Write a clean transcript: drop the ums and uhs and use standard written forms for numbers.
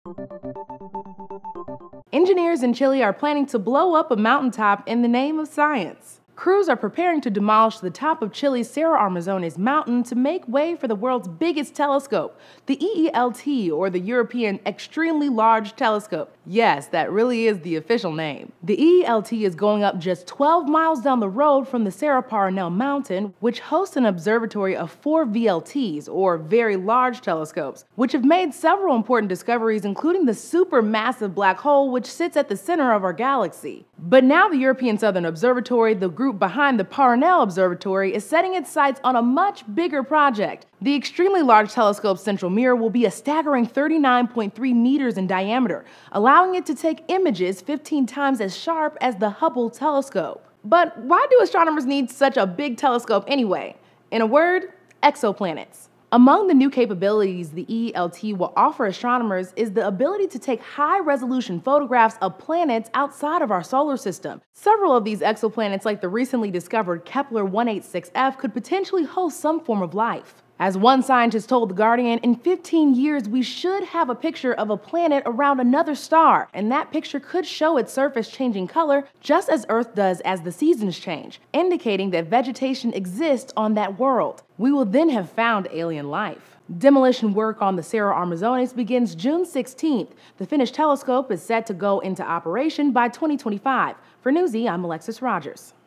Engineers in Chile are planning to blow up a mountaintop in the name of science. Crews are preparing to demolish the top of Chile's Cerro Armazones mountain to make way for the world's biggest telescope, the e-elt, or the European Extremely Large Telescope. Yes, that really is the official name. The e-elt is going up just 12 miles down the road from the Cerro Paranel mountain, which hosts an observatory of 4 VLTs, or Very Large Telescopes, which have made several important discoveries, including the supermassive black hole which sits at the center of our galaxy. But now the European Southern Observatory, the group behind the Paranel Observatory, is setting its sights on a much bigger project. The Extremely Large Telescope's central mirror will be a staggering 39.3 meters in diameter, allowing it to take images 15 times as sharp as the Hubble telescope. But why do astronomers need such a big telescope anyway? In a word, exoplanets. Among the new capabilities the e-elt will offer astronomers is the ability to take high-resolution photographs of planets outside of our solar system. Several of these exoplanets, like the recently discovered Kepler 186f, could potentially host some form of life. As one scientist told The Guardian, in 15 years we should have a picture of a planet around another star, and that picture could show its surface changing color just as Earth does as the seasons change, indicating that vegetation exists on that world. We will then have found alien life. Demolition work on the Cerro Armazones begins June 16th. The finished telescope is set to go into operation by 2025. For Newsy, I'm Alexis Rogers.